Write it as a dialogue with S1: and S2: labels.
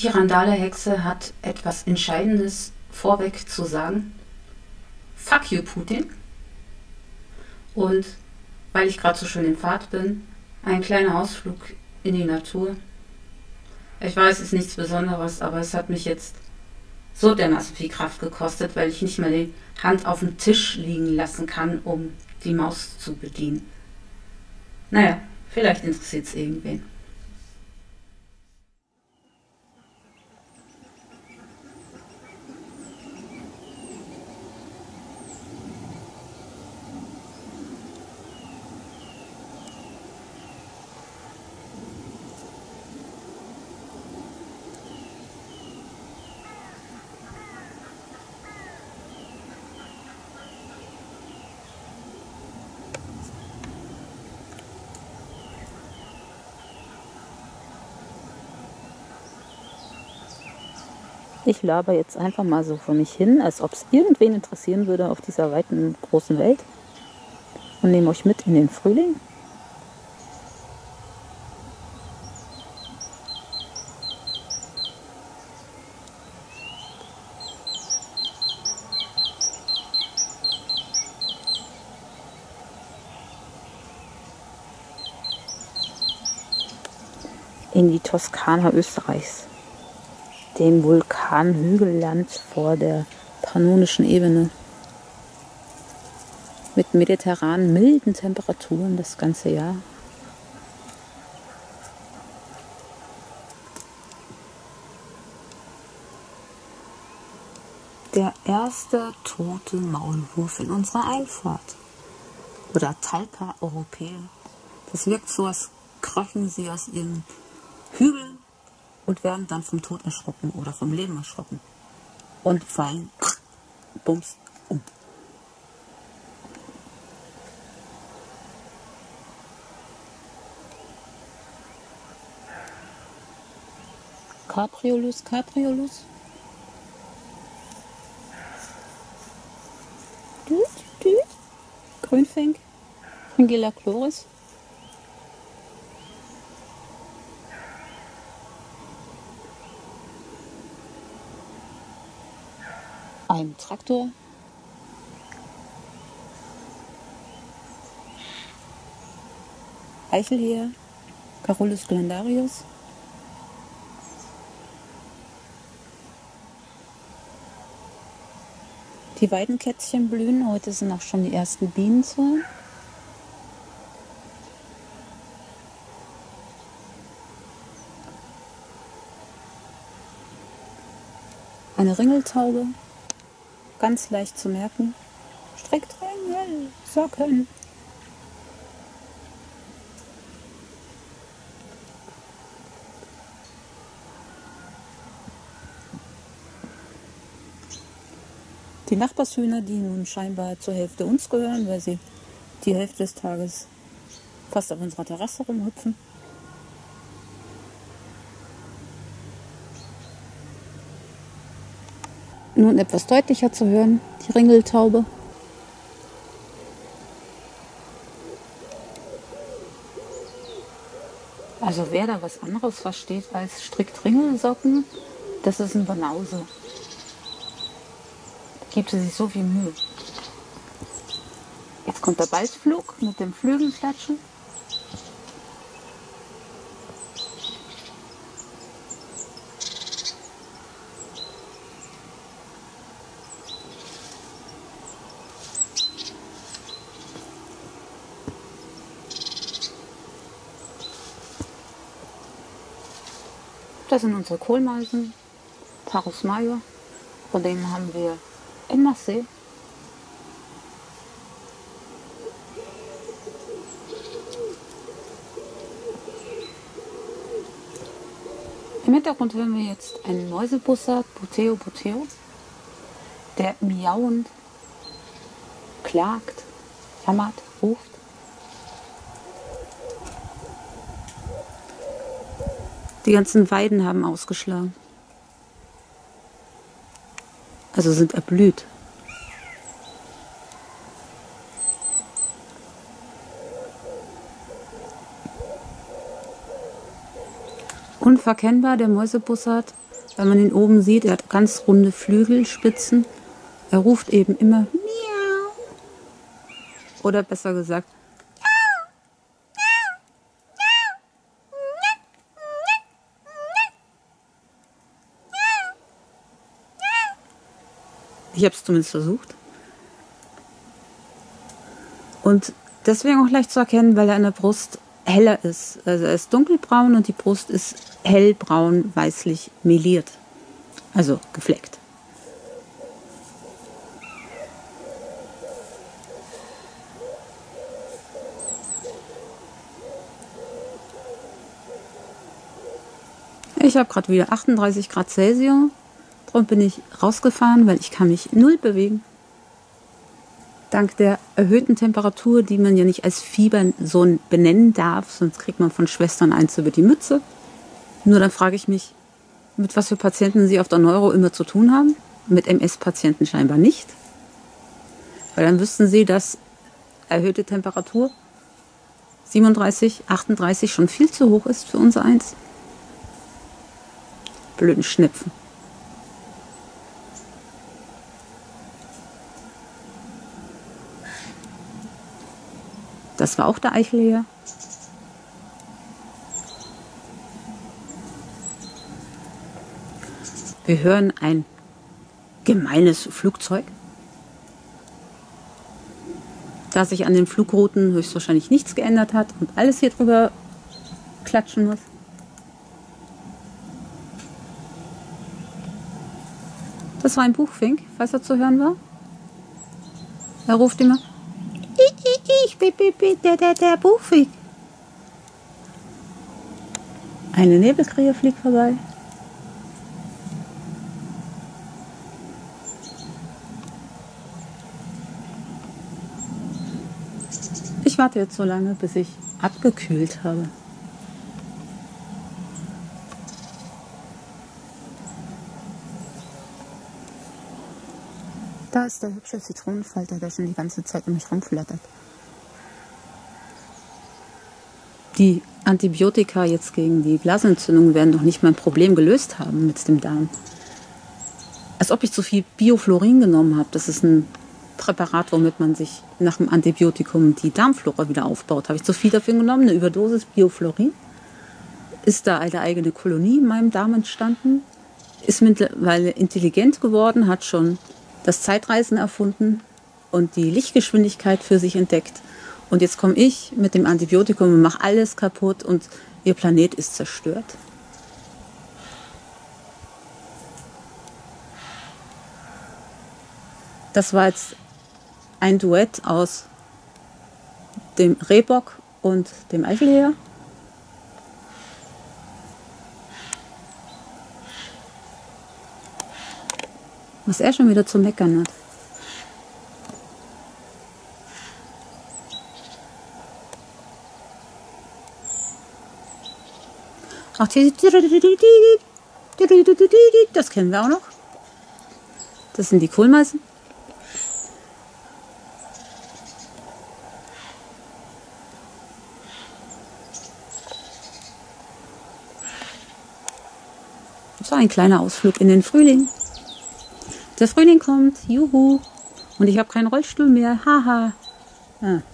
S1: Die Randale-Hexe hat etwas Entscheidendes vorweg zu sagen. Fuck you, Putin. Und weil ich gerade so schön in Fahrt bin, ein kleiner Ausflug in die Natur. Ich weiß, es ist nichts Besonderes, aber es hat mich jetzt so dermaßen viel Kraft gekostet, weil ich nicht mehr die Hand auf dem Tisch liegen lassen kann, um die Maus zu bedienen. Naja, vielleicht interessiert es irgendwen.
S2: Ich laber jetzt einfach mal so vor mich hin, als ob es irgendwen interessieren würde auf dieser weiten, großen Welt. Und nehme euch mit in den Frühling. In die Toskana Österreichs, dem Vulkanhügelland vor der Pannonischen Ebene. Mit mediterranen, milden Temperaturen das ganze Jahr. Der erste tote Maulwurf in unserer Einfahrt. Oder Talpa europäer. Das wirkt so, als kröchen sie aus ihren Hügeln und werden dann vom Tod erschrocken oder vom Leben erschrocken und fallen bums um. Capriolus, Capriolus. Düt, düt. Grünfink. Fringilla chloris. Ein Traktor. Eichelheer. Carolus glandarius. Die Weidenkätzchen blühen. Heute sind auch schon die ersten Bienen zu hören. Eine Ringeltaube. Ganz leicht zu merken. Strickringel, Socken. Die Nachbarshühner, die nun scheinbar zur Hälfte uns gehören, weil sie die Hälfte des Tages fast auf unserer Terrasse rumhüpfen. Nun etwas deutlicher zu hören, die Ringeltaube. Also wer da was anderes versteht als Strickringelsocken, das ist ein Banause. Gibt sie sich so viel Mühe. Jetzt kommt der Balzflug mit dem Flügelklatschen. Das sind unsere Kohlmeisen, Parus major, von denen haben wir en masse. Im Hintergrund hören wir jetzt einen Mäusebussard, Buteo Buteo, der miauend, klagt, jammert, ruft. Die ganzen Weiden haben ausgeschlagen. Also sind erblüht. Unverkennbar der Mäusebussard wenn man ihn oben sieht. Er hat ganz runde Flügelspitzen. Er ruft eben immer Miau. Oder besser gesagt, ich habe es zumindest versucht. Und deswegen auch leicht zu erkennen, weil er an der Brust heller ist. Also er ist dunkelbraun und die Brust ist hellbraun, weißlich meliert. Also gefleckt. Ich habe gerade wieder 38 Grad Celsius. Darum bin ich rausgefahren, weil ich kann mich null bewegen. Dank der erhöhten Temperatur, die man ja nicht als Fieber so benennen darf, sonst kriegt man von Schwestern eins über die Mütze. Nur dann frage ich mich, mit was für Patienten sie auf der Neuro immer zu tun haben. Mit MS-Patienten scheinbar nicht. Weil dann wüssten sie, dass erhöhte Temperatur 37, 38 schon viel zu hoch ist für unser Eins. Blöden Schnepfen. Das war auch der Eichelheer. Wir hören ein gemeines Flugzeug. Da sich an den Flugrouten höchstwahrscheinlich nichts geändert hat und alles hier drüber klatschen muss. Das war ein Buchfink, falls er zu hören war. Er ruft immer, der Buchfink. Eine Nebelkrähe fliegt vorbei. Ich warte jetzt so lange, bis ich abgekühlt habe. Da ist der hübsche Zitronenfalter, der schon die ganze Zeit um mich rumflattert. Die Antibiotika jetzt gegen die Blasenentzündung werden doch nicht mein Problem gelöst haben mit dem Darm. Als ob ich zu viel Bioflorin genommen habe. Das ist ein Präparat, womit man sich nach dem Antibiotikum die Darmflora wieder aufbaut. Habe ich zu viel dafür genommen, eine Überdosis Bioflorin? Ist da eine eigene Kolonie in meinem Darm entstanden? Ist mittlerweile intelligent geworden, hat schon das Zeitreisen erfunden und die Lichtgeschwindigkeit für sich entdeckt. Und jetzt komme ich mit dem Antibiotikum und mache alles kaputt und ihr Planet ist zerstört. Das war jetzt ein Duett aus dem Rehbock und dem Eichelheer. Was er schon wieder zu meckern hat. Ach, das kennen wir auch noch. Das sind die Kohlmeisen. Das war ein kleiner Ausflug in den Frühling. Der Frühling kommt, juhu. Und ich habe keinen Rollstuhl mehr, haha. Ah.